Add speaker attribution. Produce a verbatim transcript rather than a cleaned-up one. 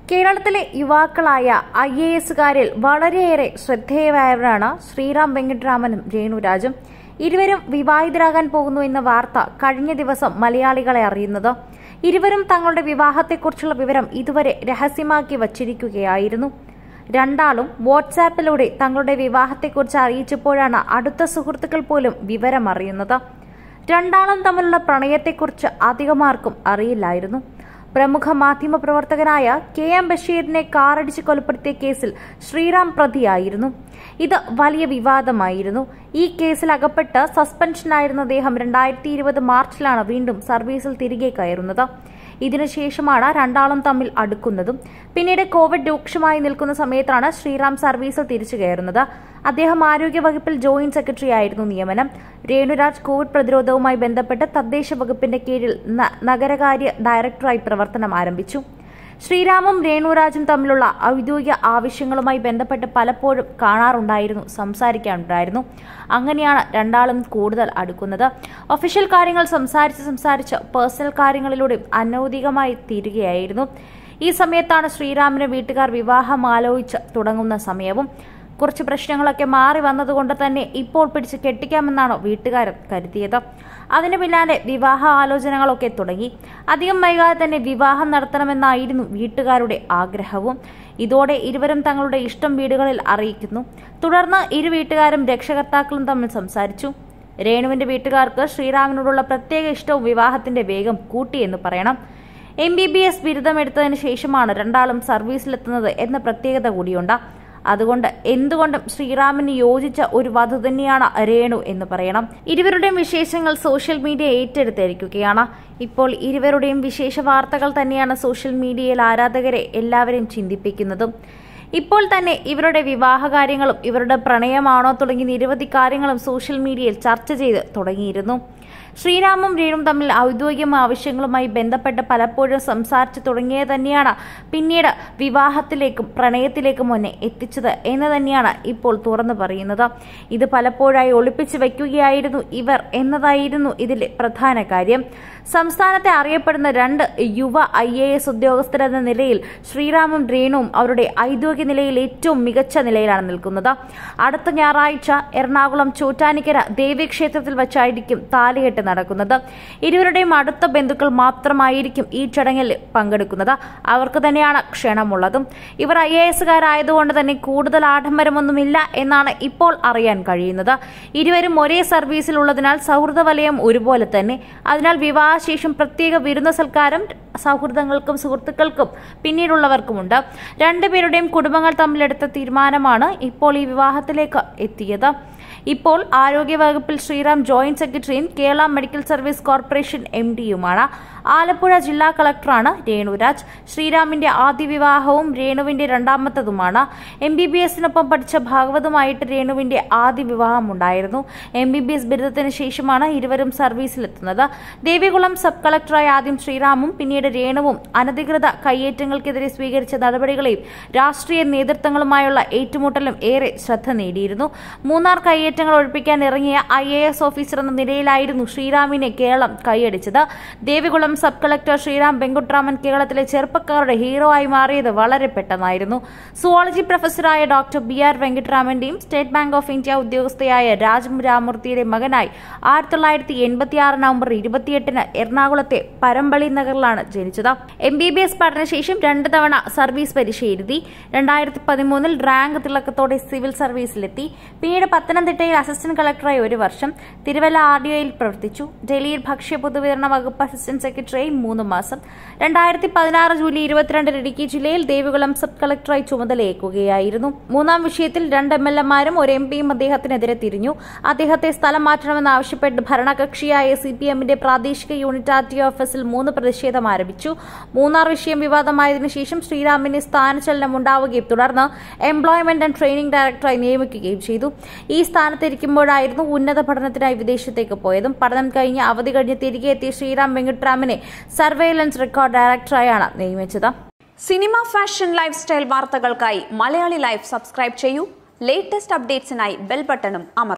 Speaker 1: കേരളത്തിലെ യുവാക്കളായ I A എസുകാരിൽ വളരെയേറെ ശ്രദ്ധേയമായവരാണ് ശ്രീറാം വെങ്കിട്ടരാമനും രേണുരാജും. ഇരുവരും വിവാഹിതരാകാൻ പോകുന്നു എന്ന വാർത്ത കഴിഞ്ഞ ദിവസം മലയാളികളെ അറിയുന്നത്. ഇരുവരും തങ്ങളുടെ വിവാഹത്തെക്കുറിച്ചുള്ള വിവരം ഇതുവരെ രഹസ്യമാക്കി വച്ചിരിക്കുകയായിരുന്നു. രണ്ടാളും വാട്സാപ്പിലൂടെ തങ്ങളുടെ വിവാഹത്തെക്കുറിച്ച് അറിയിച്ചപ്പോഴാണ് അടുത്ത സുഹൃത്തുക്കൾ പോലും വിവരം അറിയുന്നത്. രണ്ടാളും തമ്മിലുള്ള പ്രണയത്തെക്കുറിച്ച് അധികമാർക്കും അറിയില്ലായിരുന്നു. പ്രമുഖ മാധ്യമപ്രവർത്തകനായ കെ എം ബഷീറിനെ കാറടിച്ച് കൊലപ്പെടുത്തിയ കേസിൽ ശ്രീറാം പ്രതിയായിരുന്നു. ഇത് വലിയ വിവാദമായിരുന്നു. ഈ കേസിൽ അകപ്പെട്ട് സസ്പെൻഷനായിരുന്ന അദ്ദേഹം രണ്ടായിരത്തി ഇരുപത് മാർച്ചിലാണ് വീണ്ടും സർവീസിൽ തിരികെ കയറുന്നത്. ഇതിനുശേഷമാണ് രണ്ടാളും തമ്മിൽ അടുക്കുന്നതും. പിന്നീട് കോവിഡ് രൂക്ഷമായി നിൽക്കുന്ന സമയത്താണ് ശ്രീറാം സർവീസിൽ തിരിച്ചു കയറുന്നത്. അദ്ദേഹം ആരോഗ്യവകുപ്പിൽ ജോയിന്റ് സെക്രട്ടറി ആയിരുന്നു നിയമനം. രേണുരാജ് കോവിഡ് പ്രതിരോധവുമായി ബന്ധപ്പെട്ട് തദ്ദേശ വകുപ്പിന്റെ കീഴിൽ നഗരകാര്യ ഡയറക്ടറായി പ്രവർത്തനം ആരംഭിച്ചു. ശ്രീറാമും രേണുരാജും തമ്മിലുള്ള ഔദ്യോഗിക ആവശ്യങ്ങളുമായി ബന്ധപ്പെട്ട് പലപ്പോഴും കാണാറുണ്ടായിരുന്നു, സംസാരിക്കാറുണ്ടായിരുന്നു. അങ്ങനെയാണ് രണ്ടാളും കൂടുതൽ അടുക്കുന്നത്. ഒഫീഷ്യൽ കാര്യങ്ങൾ സംസാരിച്ച് സംസാരിച്ച് പേഴ്സണൽ കാര്യങ്ങളിലൂടെ അനൗദ്യോഗികമായി തീരുകയായിരുന്നു. ഈ സമയത്താണ് ശ്രീറാമിന് വീട്ടുകാർ വിവാഹം ആലോചിച്ച് തുടങ്ങുന്ന സമയവും. കുറച്ച് പ്രശ്നങ്ങളൊക്കെ മാറി വന്നതുകൊണ്ട് തന്നെ ഇപ്പോൾ പിടിച്ച് കെട്ടിക്കാമെന്നാണ് വീട്ടുകാർ കരുതിയത്. അതിന് പിന്നാലെ വിവാഹ ആലോചനകളൊക്കെ തുടങ്ങി. അധികം വൈകാതെ തന്നെ വിവാഹം നടത്തണമെന്നായിരുന്നു വീട്ടുകാരുടെ ആഗ്രഹവും. ഇതോടെ ഇരുവരും തങ്ങളുടെ ഇഷ്ടം വീടുകളിൽ അറിയിക്കുന്നു. തുടർന്ന് ഇരു വീട്ടുകാരും രക്ഷകർത്താക്കളും തമ്മിൽ സംസാരിച്ചു. രേണുവിന്റെ വീട്ടുകാർക്ക് ശ്രീറാമിനോടുള്ള പ്രത്യേക ഇഷ്ടവും വിവാഹത്തിന്റെ വേഗം കൂട്ടിയെന്ന് പറയണം. എം ബി ബി എസ് ബിരുദമെടുത്തതിന് ശേഷമാണ് രണ്ടാളും സർവീസിലെത്തുന്നത് എന്ന പ്രത്യേകത കൂടിയുണ്ട്. അതുകൊണ്ട് എന്തുകൊണ്ടും ശ്രീറാമിന് യോജിച്ച ഒരു വധു തന്നെയാണ് രേണു എന്ന് പറയണം. ഇരുവരുടെയും വിശേഷങ്ങൾ സോഷ്യൽ മീഡിയ ഏറ്റെടുത്തിരിക്കുകയാണ്. ഇപ്പോൾ ഇരുവരുടെയും വിശേഷ വാർത്തകൾ തന്നെയാണ് സോഷ്യൽ മീഡിയയിൽ ആരാധകരെ എല്ലാവരെയും ചിന്തിപ്പിക്കുന്നതും. ഇപ്പോൾ തന്നെ ഇവരുടെ വിവാഹകാര്യങ്ങളും ഇവരുടെ പ്രണയമാണോ തുടങ്ങി നിരവധി കാര്യങ്ങളും സോഷ്യൽ മീഡിയയിൽ ചർച്ച ചെയ്ത് തുടങ്ങിയിരുന്നു. ശ്രീറാമും രേണുവും തമ്മിൽ ഔദ്യോഗിക ആവശ്യങ്ങളുമായി ബന്ധപ്പെട്ട് പലപ്പോഴും സംസാരിച്ചു തുടങ്ങിയത് തന്നെയാണ് പിന്നീട് വിവാഹത്തിലേക്കും പ്രണയത്തിലേക്കും മുന്നേ എത്തിച്ചത് എന്ന് തന്നെയാണ് ഇപ്പോൾ തുറന്നു പറയുന്നത്. ഇത് പലപ്പോഴായി ഒളിപ്പിച്ചു വയ്ക്കുകയായിരുന്നു ഇവർ എന്നതായിരുന്നു ഇതിലെ പ്രധാന കാര്യം. സംസ്ഥാനത്തെ അറിയപ്പെടുന്ന രണ്ട് യുവ ഐ എ എസ് ഉദ്യോഗസ്ഥരെന്ന നിലയിൽ ശ്രീറാമും രേണുവും അവരുടെ ഔദ്യോഗിക നിലയിൽ ഏറ്റവും മികച്ച നിലയിലാണ് നിൽക്കുന്നത്. അടുത്ത ഞായറാഴ്ച എറണാകുളം ചോറ്റാനിക്കര ദേവീക്ഷേത്രത്തിൽ വച്ചായിരിക്കും താലികെട്ട് നടക്കുന്നത്. ഇരുവരുടെയും അടുത്ത ബന്ധുക്കൾ മാത്രമായിരിക്കും ഈ ചടങ്ങിൽ പങ്കെടുക്കുന്നത്. അവർക്ക് തന്നെയാണ് ക്ഷണമുള്ളതും. ഇവർ ഐ എ എസുകാരായതുകൊണ്ട് തന്നെ കൂടുതൽ ആഡംബരമൊന്നുമില്ല എന്നാണ് ഇപ്പോൾ അറിയാൻ കഴിയുന്നത്. ഇരുവരും ഒരേ സർവീസിലുള്ളതിനാൽ സൗഹൃദ വലയം ഒരുപോലെ തന്നെ. അതിനാൽ വിവാഹശേഷം പ്രത്യേക വിരുന്ന സൽക്കാരം സൗഹൃദങ്ങൾക്കും സുഹൃത്തുക്കൾക്കും പിന്നീടുള്ളവർക്കുമുണ്ട്. രണ്ടുപേരുടെയും കുടുംബങ്ങൾ തമ്മിലെടുത്ത തീരുമാനമാണ് ഇപ്പോൾ ഈ വിവാഹത്തിലേക്ക് എത്തിയത്. ഇപ്പോൾ ആരോഗ്യവകുപ്പിൽ ശ്രീറാം ജോയിന്റ് സെക്രട്ടറിയും Kerala medical service corporation M ഡിയുമാണ്. ആലപ്പുഴ ജില്ലാ കളക്ടറാണ് രേണുരാജ്. ശ്രീറാമിന്റെ ആദ്യ വിവാഹവും രേണുവിന്റെ രണ്ടാമത്തതുമാണ്. എം ബി ബി എസിനൊപ്പം പഠിച്ച ഭാഗവതുമായിട്ട് രേണുവിന്റെ ആദ്യ വിവാഹം ഉണ്ടായിരുന്നു. എം ബി ബി എസ് ബിരുദത്തിന് ശേഷമാണ് ഇരുവരും സർവീസിലെത്തുന്നത്. ദേവികുളം സബ് കളക്ടറായ ആദ്യം ശ്രീറാമും പിന്നീട് രേണുവും അനധികൃത കയ്യേറ്റങ്ങൾക്കെതിരെ സ്വീകരിച്ച നടപടികളെയും രാഷ്ട്രീയ നേതൃത്വങ്ങളുമായുള്ള ഏറ്റുമുട്ടലും ഏറെ ശ്രദ്ധ നേടിയിരുന്നു. മൂന്നാർ കയ്യേറ്റങ്ങൾ ഒഴിപ്പിക്കാൻ ഇറങ്ങിയ ഐ എ എസ് ഓഫീസർ എന്ന നിലയിലായിരുന്നു ശ്രീറാമിനെ കേരളം കൈയടിച്ചത്. ദേവികുളം സബ് കളക്ടർ ശ്രീറാം വെങ്കിട്ടരാമൻ കേരളത്തിലെ ചെറുപ്പക്കാരുടെ ഹീറോ ആയി മാറിയത് വളരെ പെട്ടെന്നായിരുന്നു. സുവോളജി പ്രൊഫസറായ ഡോക്ടർ ബി ആർ വെങ്കിട്ടരാമന്റെയും സ്റ്റേറ്റ് ബാങ്ക് ഓഫ് ഇന്ത്യ ഉദ്യോഗസ്ഥയായ രാജം രാമൂർത്തിയുടെ മകനായി ആയിരത്തി തൊള്ളായിരത്തി എൺപത്തി ആറ് നവംബർ ഇരുപത്തിയെട്ടിന് എറണാകുളത്തെ പരമ്പളി നഗറിലാണ് ജനിച്ചത്. എം ബി ബി എസ് പഠനശേഷം രണ്ട് തവണ സർവീസ് പരീക്ഷ എഴുതി. രണ്ടായിരത്തി പതിമൂന്നിൽ റാങ്ക് തിളക്കത്തോടെ സിവിൽ സർവീസിലെത്തി. പിന്നീട് പത്തനംതിട്ടയിൽ അസിസ്റ്റന്റ് കളക്ടറായി ഒരു വർഷം, തിരുവല്ല ആർ ഡി ഒയിൽ പ്രവർത്തിച്ചു. ഡൽഹിയിൽ ഭക്ഷ്യ പൊതുവിതരണ വകുപ്പ് അസിസ്റ്റന്റ് സെക്രട്ടറിയായി മൂന്ന് മാസം. രണ്ടായിരത്തി പതിനാറ് ജൂലൈ ഇരുപത്തിരണ്ടിന് ഇടുക്കി ജില്ലയിൽ ദേവികുളം സബ് കളക്ടറായി ചുമതലയേൽക്കുകയായിരുന്നു. മൂന്നാം വിഷയത്തിൽ രണ്ട് എം എൽ എമാരും ഒരു എം പിയും അദ്ദേഹത്തിനെതിരെ തിരിഞ്ഞു. അദ്ദേഹത്തെ സ്ഥലം മാറ്റണമെന്നാവശ്യപ്പെട്ട് ഭരണകക്ഷിയായ സി പി എമ്മിന്റെ പ്രാദേശിക യൂണിറ്റ് ആർ ടി ഓഫീസിൽ മൂന്ന് പ്രതിഷേധം ആരംഭിച്ചു. മൂന്നാർ വിഷയം വിവാദമായതിനു ശേഷം ശ്രീറാമിന് സ്ഥാനചലനം ഉണ്ടാവുകയും തുടർന്ന് എംപ്ലോയ്മെന്റ് ആൻഡ് ട്രെയിനിംഗ് ഡയറക്ടറായി നിയമിക്കുകയും ചെയ്തു. ഈ സ്ഥാനത്തിരിക്കുമ്പോഴായിരുന്നു ഉന്നത പഠനത്തിനായി വിദേശത്തേക്ക് പോയതും. പഠനം കഴിഞ്ഞ് അവധി കഴിഞ്ഞ് തിരികെ എത്തിയ ശ്രീറാം വെങ്കിട്ടരാമനെ സർവൈലൻസ് റെക്കോർഡ് ഡയറക്ടറായാണ് നിയമിച്ചത്.
Speaker 2: സിനിമ, ഫാഷൻ, ലൈഫ് സ്റ്റൈൽ വാർത്തകൾക്കായി മലയാളി ലൈഫ് സബ്സ്ക്രൈബ് ചെയ്യൂ. ലേറ്റസ്റ്റ് അപ്ഡേറ്റ്സിനായി ബെൽ ബട്ടണും അമർത്തുക.